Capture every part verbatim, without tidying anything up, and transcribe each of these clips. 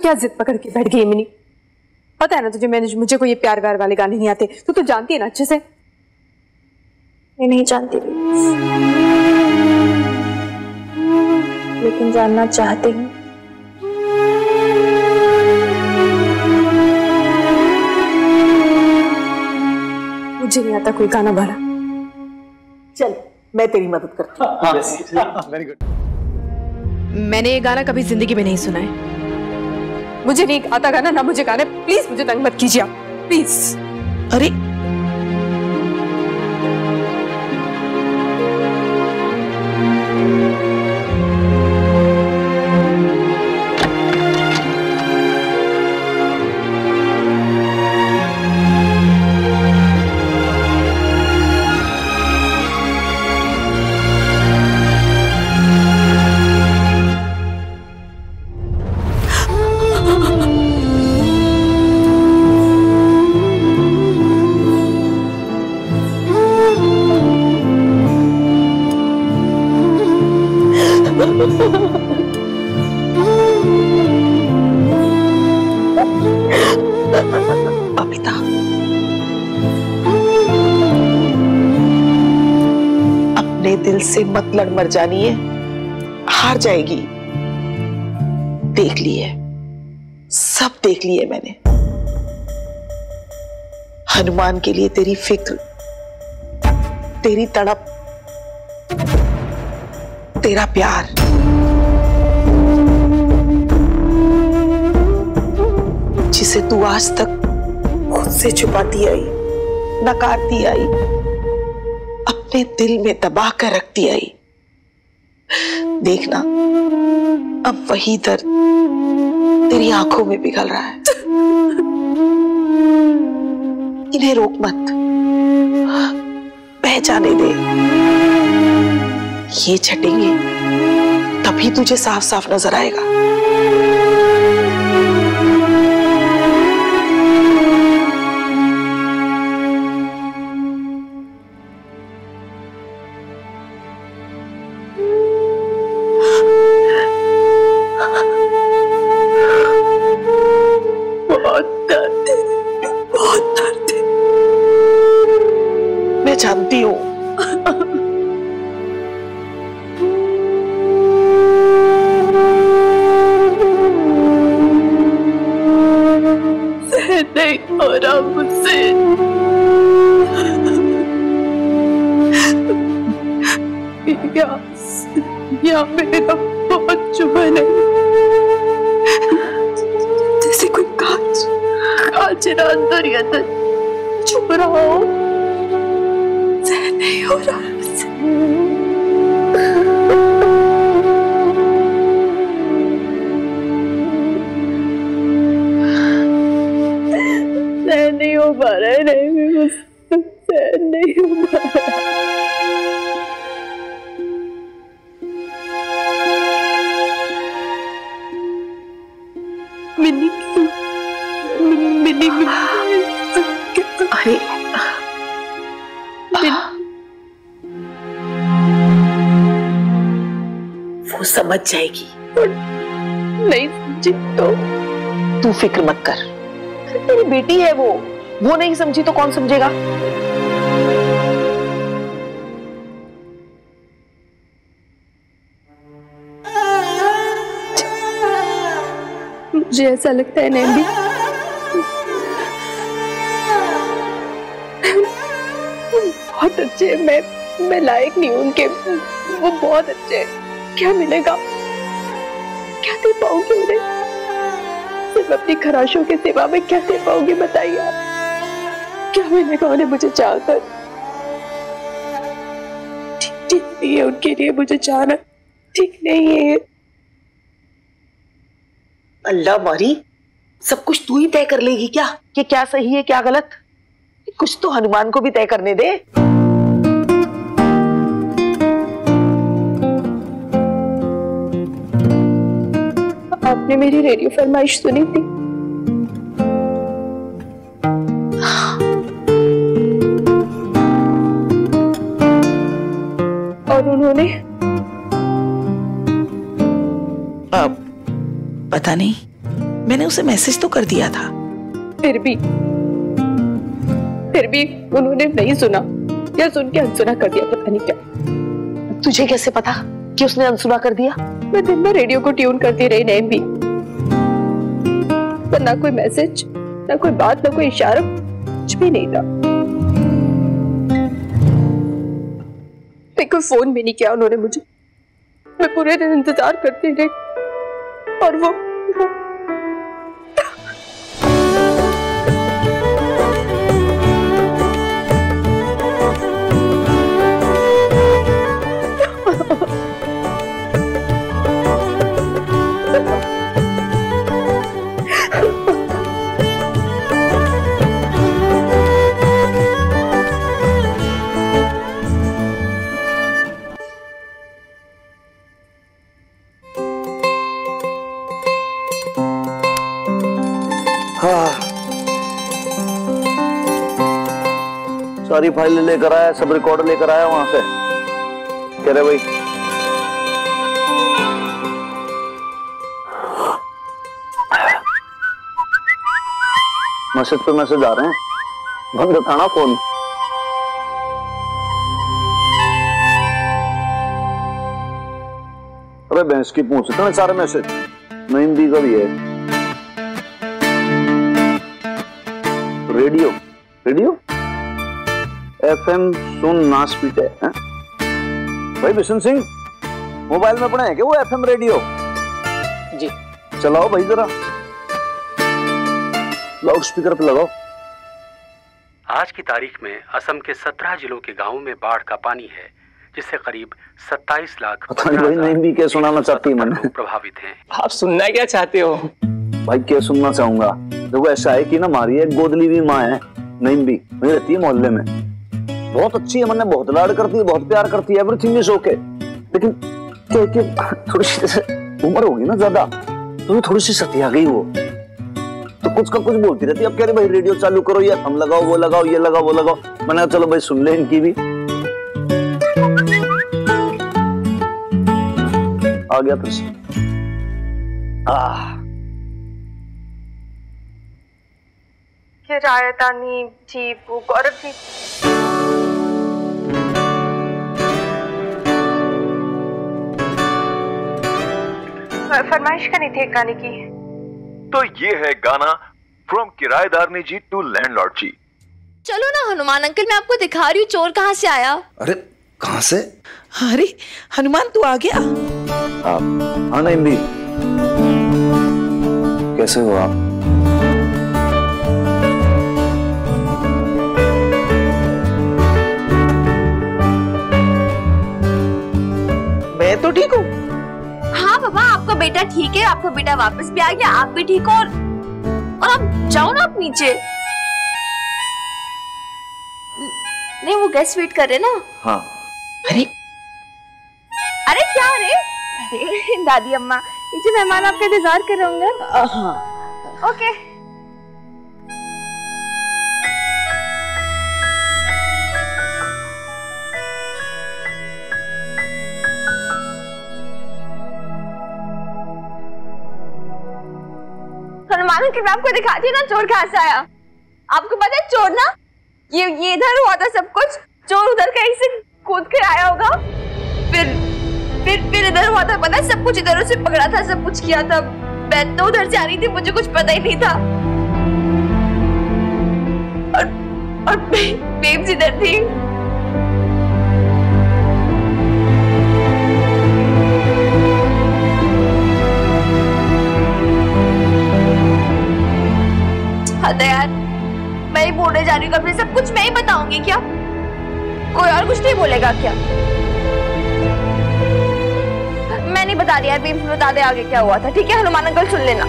क्या जिद पकड़ के बैठ गई मिनी? पता है ना तुझे, मैंने मुझे कोई ये प्यार व्यार वाले गाने नहीं आते। तू तो जानती है ना अच्छे से। मैं नहीं जानती लेकिन जानना चाहती हूँ। मुझे नहीं आता कोई गाना वाला। चल मैं तेरी मदद करती हूँ। Very good. मैंने ये गाना कभी जिंदगी में नहीं सुना है। मुझे नहीं आता गाना, ना मुझे गाना। प्लीज मुझे तंग मत कीजिए आप, प्लीज। अरे बबीता, अपने दिल से मत लड़ मर जानी है, हार जाएगी। देख लिए, सब देख लिए मैंने। हनुमान के लिए तेरी फिक्र, तेरी तड़प, तेरा प्यार, जिसे तू आज तक खुद से छुपाती आई, नकारती आई, अपने दिल में दबा कर रखती आई। देखना, अब वही दर्द तेरी आंखों में पिघल रहा है। इन्हें रोक मत, बह जाने दे। ये छटेंगे तभी तुझे साफ साफ नजर आएगा। बहुत दर्द है, बहुत दर्द है, मैं जानती हूँ। नहीं हो रहा मुझसे। यहाँ मेरा बहुत चुभन है, जैसे कोई कांच कांच अंदर ही अंदर चुभ रहा हो। सहन नहीं हो रहा मुझसे। सहन नहीं हो पा रहा है, नहीं मुझसे सहन नहीं हो पा रहा है। मिनी मिनी अरे वो समझ जाएगी। नहीं समझी तो तू फिक्र मत कर, तेरी बेटी है वो वो नहीं समझी तो कौन समझेगा। मुझे ऐसा लगता है नैंडी, बहुत अच्छे, मैं मैं लायक नहीं हूं उनके। वो बहुत अच्छे हैं। क्या मिलेगा, क्या दे पाओगे उन्हें? सिर्फ अपनी खराशों के सिवा में क्या दे पाओगे बताइए आप? क्या मिलेगा उन्हें मुझे चाहकर? ठीक ठीक नहीं है उनके लिए मुझे चाहना, ठीक नहीं है। अल्लाह मारी, सब कुछ तू ही तय कर लेगी क्या कि क्या सही है क्या गलत? कुछ तो हनुमान को भी तय करने दे। आपने मेरी रेडियो फरमाइश सुनी थी? और उन्होंने? अब पता नहीं, मैंने उसे मैसेज तो कर दिया था। फिर भी फिर भी उन्होंने नहीं सुना या सुन के अनसुना कर दिया, पता नहीं क्या। तुझे कैसे पता कि उसने अनसुना कर दिया? मैं दिन भर रेडियो को ट्यून करती रही नैन भी, पर ना कोई मैसेज, ना कोई बात, ना कोई इशारा, कुछ भी नहीं था। कोई फोन भी नहीं किया उन्होंने मुझे। मैं पूरे दिन इंतजार करती रही और वो, वो सारी फाइल लेकर आया, सब रिकॉर्ड लेकर आया वहां से। कह रहे भाई मैसेज पे मैसेज आ रहे हैं, बंद था ना फोन। अरे भैंस की पूछ इतने सारे मैसेज। नईम दी का भी है। रेडियो रेडियो एफएम सुन नास पीटे हैं? भाई बिशन सिंह, मोबाइल में पड़े हैं क्या वो एफएम रेडियो? जी चलाओ भाई जरा, लाउड स्पीकर पे लगाओ। आज की तारीख में असम के सत्रह जिलों के गांवों में बाढ़ का पानी है, जिससे करीब सत्ताईस लाख पता नहीं भाई नहीं भी क्या सुनाना चाहती है मैंने। प्रभावित हैं। आप सुनना क्या चाहते हो? भाई क्या सुनना चाहूंगा, देखो ऐसा है कि ना हमारी एक गोदली भी माँ है, नईम भी, वही रहती है मोहल्ले में, बहुत अच्छी है, मैंने बहुत लाड करती है, बहुत प्यार करती है, एवरीथिंग इज ओके। लेकिन क्या क्या थोड़ी सी उम्र होगी ना ज्यादा, तो थोड़ी सी सती आ गई वो, तो कुछ का कुछ बोलती रहती है। अब कह रही भाई रेडियो चालू करो, ये हम लगाओ, वो लगाओ, ये लगाओ, वो लगाओ। मैंने कहा चलो भाई सुन ले इनकी भी। आ गया फिर से। रायतानी जी, वो गौरव जी, फरमाइश करनी थी गाने की। तो ये है गाना फ्रॉम किराएदारनी जी टू लैंडलॉर्ड जी। चलो ना हनुमान अंकल, मैं आपको दिखा रही हूँ चोर कहाँ से आया। अरे कहाँ से? अरे हनुमान तू आ गया? हाँ नईम भी, कैसे हो आप? मैं तो ठीक हूँ। हाँ बाबा, आपका बेटा ठीक है, आपका बेटा वापस भी आ गया, आप भी ठीक हो, और और आप जाओ ना आप नीचे। नहीं वो गेस्ट वेट कर रहे ना। हाँ। अरे अरे क्या रे? अरे दादी अम्मा, नीचे मेहमान आपका इंतजार कर रहे होंगे। हाँ ओके। हनुमान अंकल, मैं आपको दिखाती हूँ ना चोर कहाँ से आया। आपको पता है चोर ना, ये ये इधर हुआ था सब कुछ, चोर उधर कहीं से कूद के आया होगा, फिर फिर फिर इधर हुआ था, पता है सब कुछ इधर से पकड़ा था, सब कुछ किया था। मैं तो उधर से आ रही थी, मुझे कुछ पता ही नहीं था, और और बेब्स इधर थी। हाँ तो यार, मैं ही बोलने जा रही हूँ, अपने सब कुछ मैं ही बताऊंगी क्या? कोई और कुछ नहीं बोलेगा क्या? मैं नहीं बता रही यार, बेब्स बता दे आगे क्या हुआ था, ठीक है? हनुमान अंकल सुन लेना।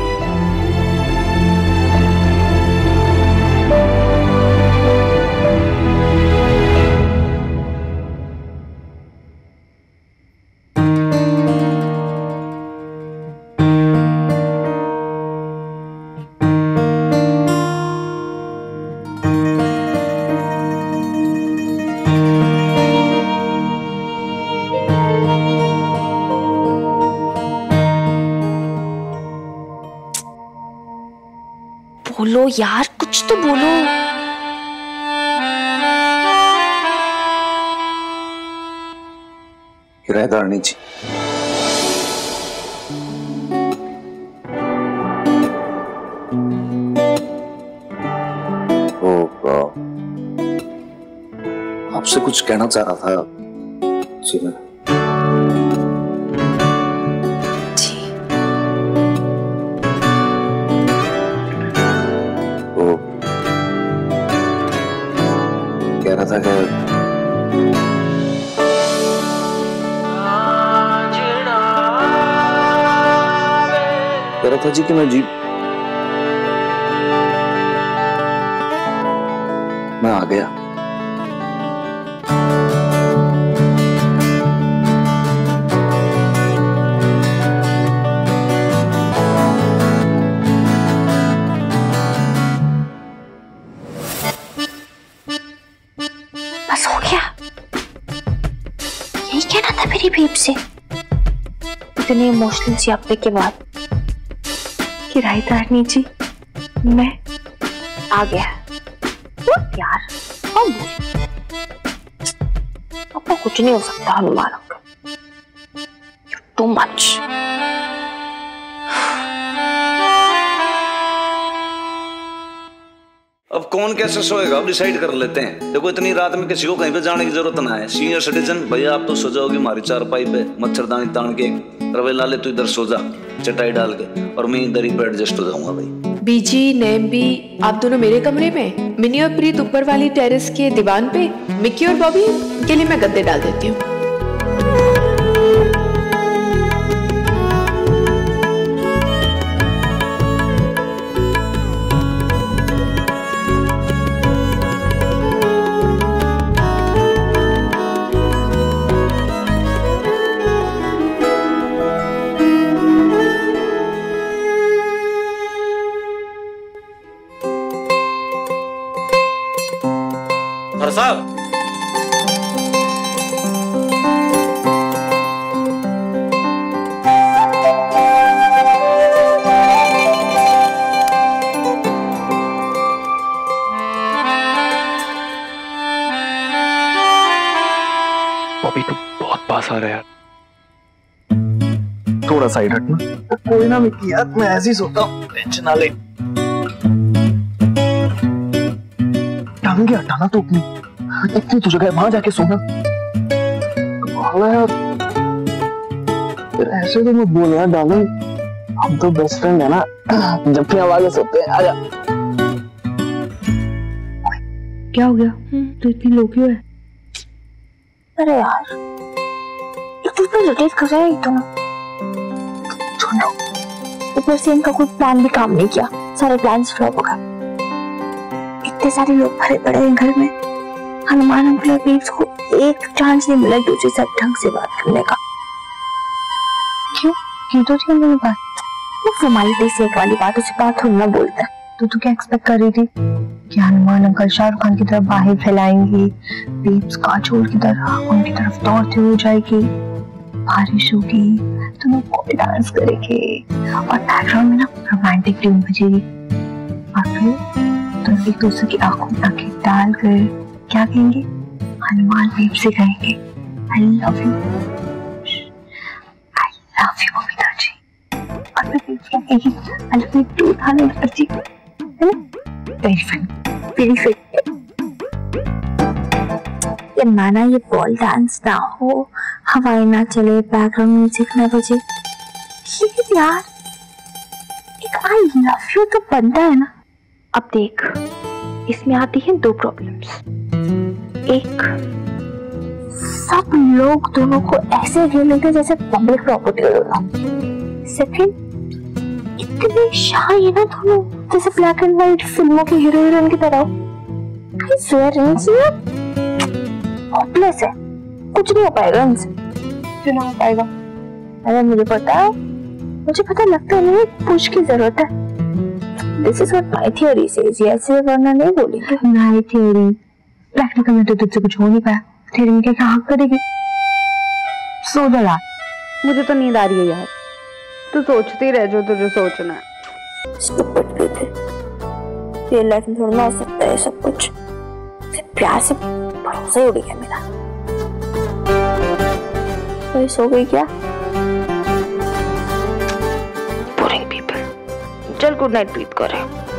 बोलो यार, कुछ तो बोलो। किराएदारनी जी, तो आपसे कुछ कहना चाह रहा था जी मैं। जी। तो कह रहा था कि कह रहा था जी कि मैं जी मैं आ गया। बस हो गया, यही कहना था मेरी बेब से इतने इमोशनल ज़्यादती के बाद। किराएदारनी जी, मैं आ गया। यार अब कुछ नहीं हो सकता हनुमान अंकल, टू मच। अब कौन कैसे सोएगा, अब डिसाइड कर लेते हैं। देखो इतनी रात में किसी को कहीं पे जाने की जरूरत ना है। सीनियर सिटीजन भैया आप तो सो जाओगी हमारी चारपाई पे, मच्छरदानी तान के। रवे लाले तू इधर सो जा चटाई डाल के, और मैं इधर ही पे एडजस्ट हो जाऊंगा भाई। बीजी नैम भी आप दोनों मेरे कमरे में, मिनी और प्रीत ऊपर वाली टेरेस के दीवान पे, मिक्की और बॉबी के लिए मैं गद्दे डाल देती हूँ। साहब, बॉबी तू बहुत पास आ रहा है यार, थोड़ा साइड हटना। कोई ना मिक्की यार, मैं ऐसे ही सोता हूँ, टेंशन ना ले। टांगे हटाना तो अपनी, इतनी तो जगह वहां जाके सोना। यार ऐसे तो मैं बोल रहा डार्लिंग, हम तो बेस्ट फ्रेंड है ना, जब भी आवाज सोते हैं। आजा। क्या हो गया? तो इतनी लो क्यों है? अरे यार तू तो रोटेट कर रहा है तो ना, सुनो ऊपर से इनका कोई प्लान भी काम नहीं किया, सारे प्लान्स फ्लॉप हो गए। इतने सारे लोग भरे पड़े हैं घर में, हनुमान अंकल और बेब्स को एक चांस नहीं मिला दूसरे से ढंग से बात करने का। क्यों क्यों तो ठीक है बात? वो फॉर्मेलिटी से एक वाली बातों से बात होना बोलता है। तो तू क्या एक्सपेक्ट कर रही थी कि हनुमान अंकल शाहरुख खान की तरफ बाहें फैलाएंगी, बेब्स काजोल की तरह उनकी तरफ दौड़ते हुए जाएगी, बारिश होगी, दोनों को डांस करेंगे और बैकग्राउंड में ना रोमांटिक ट्यून बजेगी, और फिर तो एक दूसरे की आंखों में आंखें डालकर क्या कहेंगे? हनुमान बेब से कहेंगे I love you, I love you Babita ji, और फिर बेब क्या कहेगी? I love you too hundred ji, है ना? Very fun, very fun. ये माना ये बॉल डांस ना हो, हवाएं ना चले, बैकग्राउंड म्यूजिक ना बजे, ये यार एक आई लव यू तो बनता है ना। अब देख इसमें आती हैं दो प्रॉब्लम्स। एक, सब लोग दोनों को ऐसे व्यू लेते हैं जैसे पब्लिक प्रॉपर्टी होगा। सेकंड, इतने शाय है ना दोनों, जैसे ब्लैक एंड व्हाइट फिल्मों के हीरो हीरोइन की तरह। आई स्वेयर इनसे होपलेस है, कुछ नहीं हो पाएगा इनसे। क्यों ना हो पाएगा? अरे मुझे पता है, मुझे पता लगता है नहीं, पुश की जरूरत है। This is what my theory says. Yes, वरना नहीं बोलेंगे। My theory, प्रैक्टिकल में तो तुझसे कुछ हो नहीं पाया, थ्योरी में क्या हक करेगी? सो जा यार, मुझे तो नींद आ रही है यार, तू सोचती रह जो तुझे सोचना है। Stupid people. रियल लाइफ में थोड़ा ना हो सकता है सब कुछ। सिर्फ प्यार से भरोसा ही उड़ गया मेरा। वही सो गई क्या? Boring people. चल गुड नाइट ब्रीथ करें।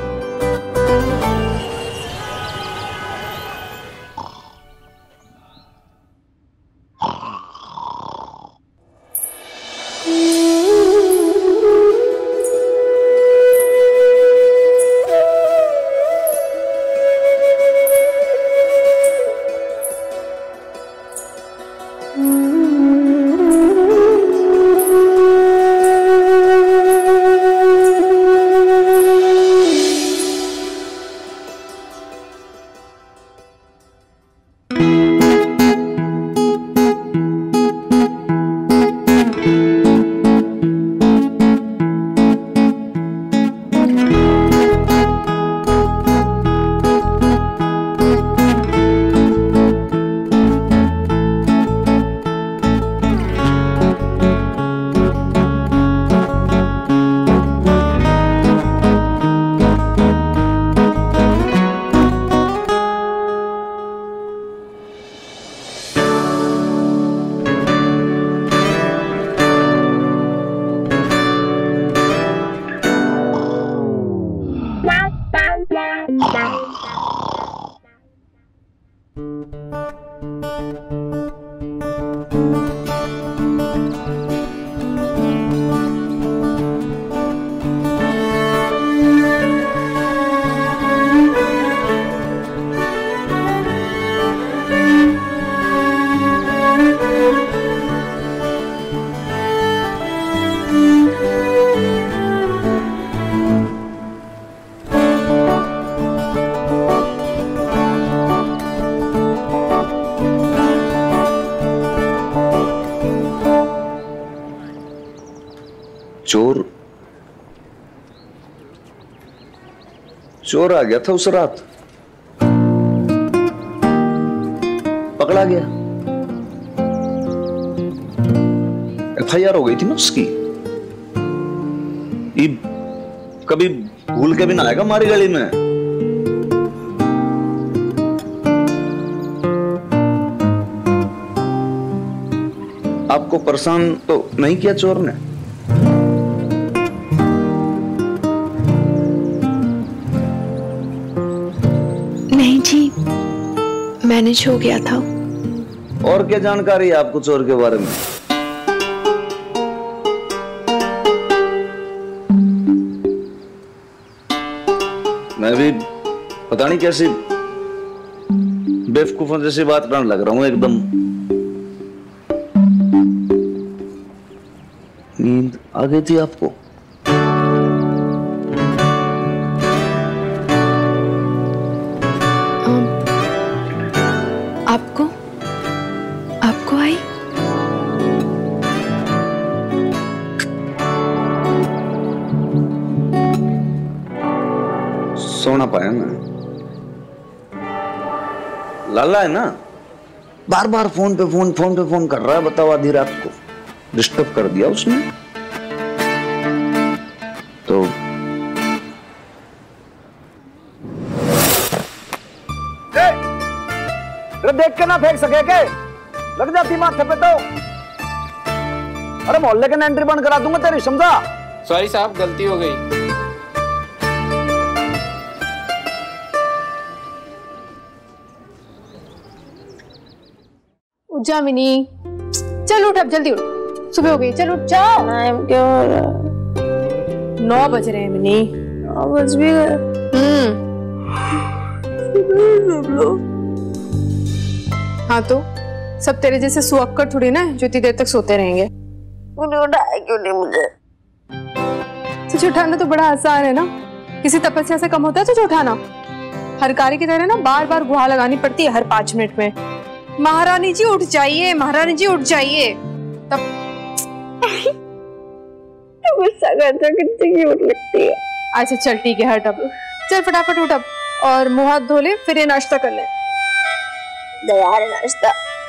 चोर चोर आ गया था उस रात, पकड़ा गया। एफ आई आर हो गई थी ना उसकी। कभी भूल के भी ना आएगा हमारी गली में। आपको परेशान तो नहीं किया चोर ने? नहीं जी, मैनेज हो गया था। और क्या जानकारी है आपको चोर के बारे में? मैं भी पता नहीं कैसी बेवकूफों जैसी बात करने लग रहा हूं एकदम। नींद आ गई थी आपको? आपको आपको आई? सोना पाया ना? लाला है ना, बार बार फोन पे फोन फोन पे फोन कर रहा है। बताओ, आधी रात को डिस्टर्ब कर दिया उसने तो। अरे देख के ना फेंक सके के, लग जाती माथे पे तो। अरे मोहल्ले के एंट्री बंद करा दूंगा तेरी, समझा? सॉरी साहब, गलती हो गई। उठ जा मिनी, चल उठ, अब जल्दी उठ, सुबह हो गई, चल उठ जाओ। टाइम क्या हो रहा है? नौ बज रहे हैं मिनी। नौ बज भी गए? हम्म। हाँ तो सब तेरे जैसे सुअक्कर थोड़ी ना जो इतनी देर तक सोते रहेंगे। मुझे उठाया क्यों नहीं? मुझे तुझे उठाना तो बड़ा आसान है ना, किसी तपस्या से कम होता है तुझे उठाना। हर कार्य की तरह ना बार बार गुहार लगानी पड़ती है हर पांच मिनट में। महारानी जी उठ जाइए, महारानी जी उठ जाइए। तब तो गुस्सा करता कितनी क्यूट लगती है। अच्छा चल ठीक है, हट अब, चल फटाफट उठ अब और मुंह हाथ धो ले, फिर ये नाश्ता कर ले। यार नाश्ता?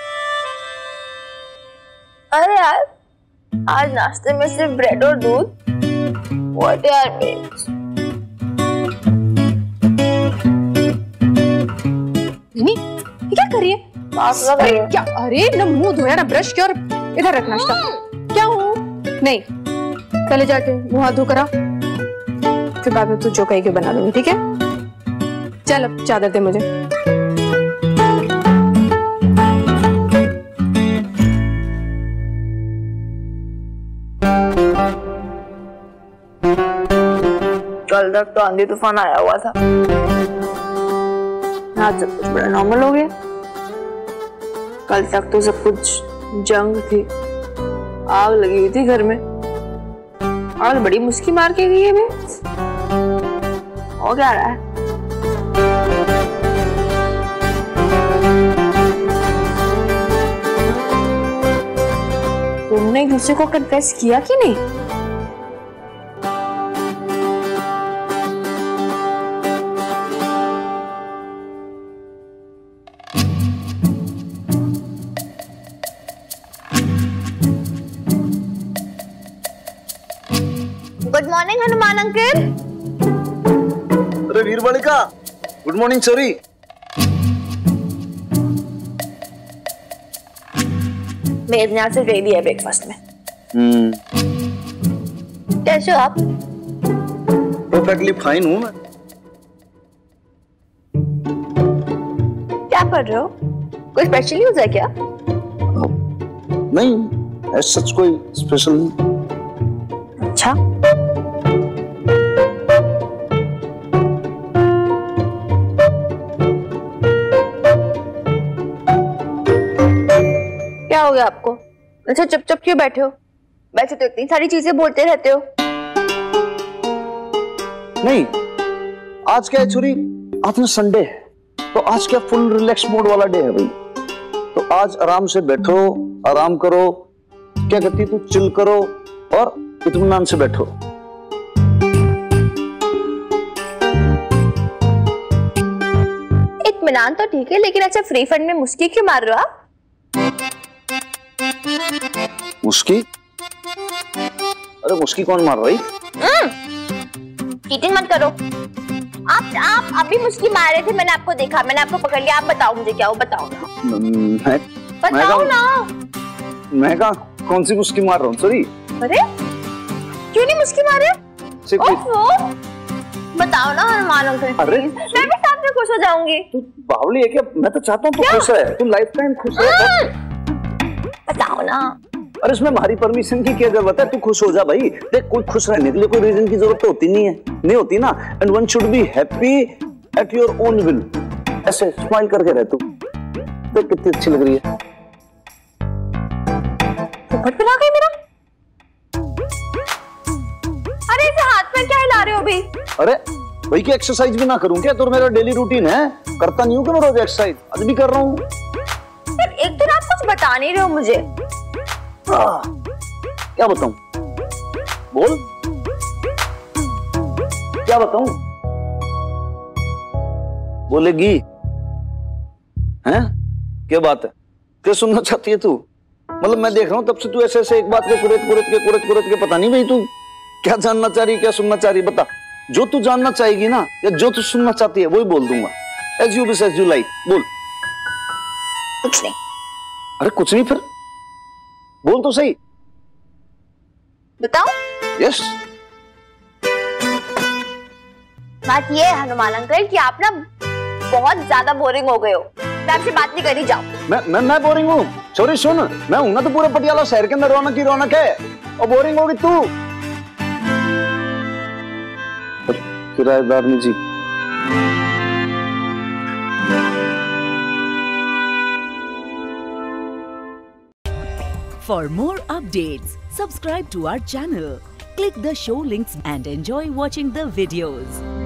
अरे यार, आज नाश्ते में सिर्फ ब्रेड और दूध। व्हाट यार, नंदिनी ये क्या कर रही है? अरे क्या? अरे ना मुंह धोया ना ब्रश किया और इधर रख नाश्ता। क्या हूँ? नहीं, पहले जाके मुंह हाथ धो करा, फिर बाद में तू जो कहेगी बना दूंगी, ठीक है? चल अब चादर दे मुझे। कल तक तो आंधी तूफान आया हुआ था, आज सब कुछ बड़ा नॉर्मल हो गया। कल तक तो सब कुछ जंग थी, आग लगी हुई थी घर में, और बड़ी मुस्की मार के गई है मैं। हो क्या रहा है? तुमने एक दूसरे को कन्फेस किया कि नहीं? Good morning Hanuman uncle. अरे वीर बालिका, गुड मॉर्निंग सॉरी। मेरे यहाँ से रेडी है ब्रेकफास्ट में। हम्म, कैसे हो आप? परफेक्टली फाइन हूँ मैं। क्या पढ़ रहे हो? कोई स्पेशल न्यूज़ है क्या? नहीं, ऐसा सच कोई स्पेशल नहीं। अच्छा, क्या हो गया आपको? अच्छा चुप-चुप क्यों बैठे हो? वैसे तो इतनी सारी चीजें बोलते रहते हो। नहीं, आज क्या है छुरी, आज ना संडे है, तो आज क्या फुल रिलैक्स मोड वाला डे है भाई। तो आज आराम से बैठो, आराम करो, क्या कहती तू, चिल करो और इत्मीनान से बैठो। इत्मीनान तो ठीक है, लेकिन अच्छा फ्री फंड में मुस्की क्यों मार रहे हो आप? मुस्की? अरे मुस्की कौन मार रही? चीटिंग मत करो। आप आप अभी मुस्की मार रहे थे, मैंने आपको देखा, मैंने आपको पकड़ लिया। आप बताओ मुझे क्या हो, बताओ ना। मैं, बताओ मैं ना। मैं कहा कौन सी मुस्की मार रहा हूँ? सॉरी। अरे क्यों नहीं मुस्की मारे? ओफो, बताओ ना हनुमान अंकल। अरे मैं भी साथ में खुश हो जाऊंगी। तू बावली है क्या? मैं तो चाहता हूँ तू खुश रहे, तू लाइफ टाइम खुश रहे। बताओ ना। अरे इसमें हमारी परमिशन की क्या जरूरत है? तू खुश हो जा भाई। देख, कोई खुश रहने के लिए कोई रीजन की जरूरत तो होती नहीं है, नहीं होती ना। And one should be happy at your own will. ऐसे स्माइल करके रह तू। देख कितनी अच्छी लग रही है। पोपट बना गई मेरा। अरे इसे हाथ में क्या हिला रहे हो अभी? अरे भाई की एक्सरसाइज भी ना करूं क्या? तो मेरा डेली रूटीन है, करता नहीं हूँ क्या मैं रोज एक्सरसाइज? आज भी कर रहा हूँ। एक दिन आप कुछ बता नहीं रहे हो मुझे। आ, क्या बताऊं? बोल, क्या बताऊं? बोलेगी? हैं? क्या बात है? क्या सुनना चाहती है तू? मतलब मैं देख रहा हूं तब से तू ऐसे ऐसे एक बात के कुरेद कुरेद के कुरेद कुरेद के, पता नहीं भाई तू क्या जानना चाह रही, क्या सुनना चाह रही? बता, जो तू जानना चाहेगी ना, या जो तू सुनना चाहती है वही बोल दूंगा। As you wish as you like. बोल। कुछ नहीं। अरे कुछ नहीं, फिर बोल तो सही। बताओ। यस। बात ये है हनुमान अंकल कि आप ना बहुत ज्यादा बोरिंग हो गए हो। मैं आपसे बात नहीं करी, जाओ। मैं मैं मैं बोरिंग हूँ? सॉरी सुन, मैं हूं ना तो पूरे पटियाला शहर के अंदर रौनक ही रौनक है, और बोरिंग होगी तू। किराएदार जी। For more updates, subscribe to our channel, click the show links and enjoy watching the videos.